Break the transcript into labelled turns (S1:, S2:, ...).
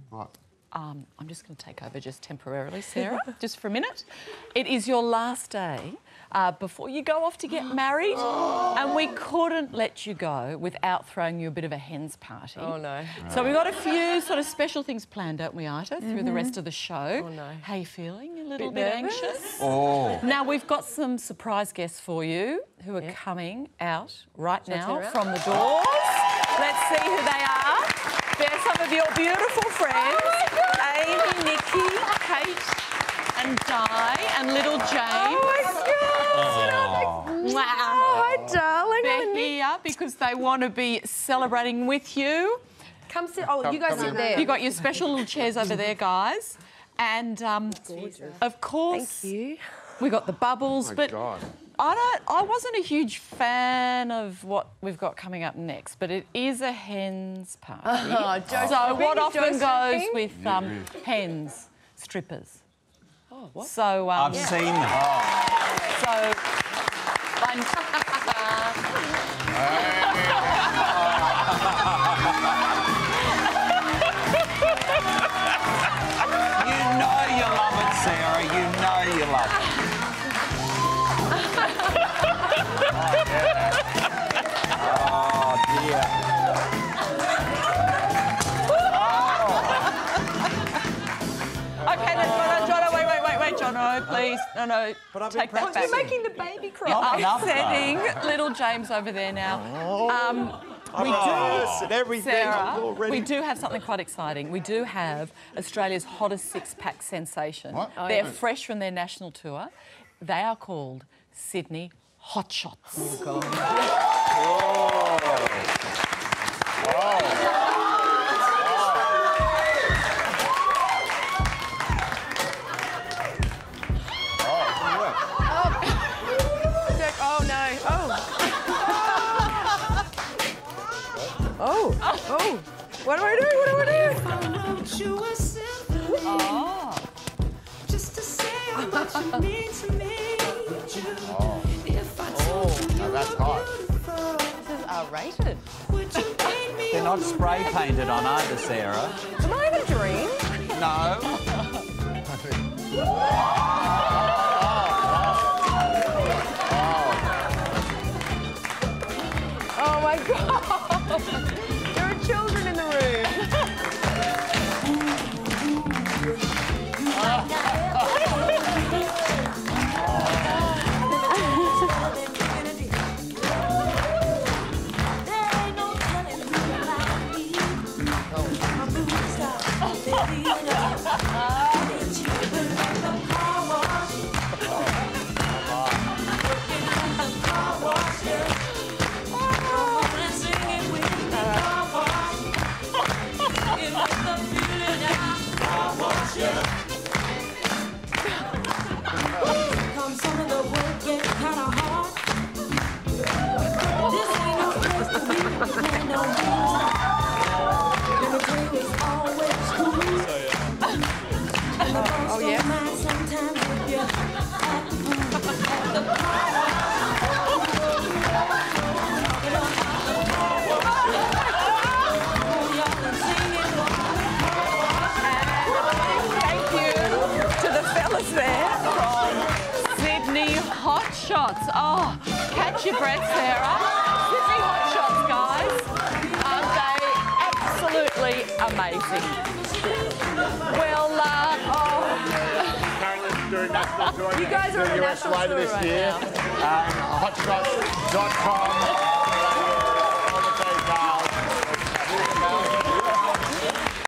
S1: What?
S2: I'm just going to take over just temporarily, Sarah, just for a minute. It is your last day before you go off to get married, and we couldn't let you go without throwing you a bit of a hens party.
S3: Oh, no.
S2: So we've got a few sort of special things planned, don't we, Ita, through the rest of the show.
S3: Oh, no.
S2: How you feeling? A little bit anxious?
S1: Oh.
S2: Now, we've got some surprise guests for you who are coming out right now from the doors. Let's see who they are. They're some of your beautiful friends. Amy, Nikki, Kate and Di and little James.
S3: Oh, my God.
S2: Wow.
S3: Hi, darling.
S2: They're here because they want to be celebrating with you.
S3: Come sit. Oh, you guys sit there.
S2: You got your special little chairs over there, guys. And, of course...
S3: Thank you.
S2: We got the bubbles, but...
S1: God.
S2: I wasn't a huge fan of what we've got coming up next, but it is a hens party. So what often goes with hens? Strippers.
S3: Oh, what?
S2: So
S4: I've seen them.
S2: So
S4: You know you love it, Sarah. You know you love it. Oh, dear.
S2: okay, then, Jono, wait, Jono, please, no, take that back.
S3: You're making the baby cry.
S2: Upsetting little James over there now. Sarah, we do have something quite exciting. We do have Australia's hottest six-pack sensation.
S1: What?
S2: They're fresh from their national tour. They are called Sydney Hotshots. Oh, God.
S3: Oh, what do I do? What do I do?
S2: Oh.
S5: Just to say how much you mean to me. If I told you
S1: Now that's hot.
S2: This is R-rated.
S4: They're not spray painted on either, Sarah.
S3: Am I in a dream?
S4: No.
S3: Oh, my God. There are children in the room. Oh, yeah?
S2: Thank you to the fellas there from Sydney Hotshots. Oh, catch your breath, Sarah. Sydney Hotshots, guys. Aren't they absolutely amazing? Well,
S3: You guys are on a national tour
S1: later this
S3: right
S1: year.
S3: now.
S1: Hotshots.com.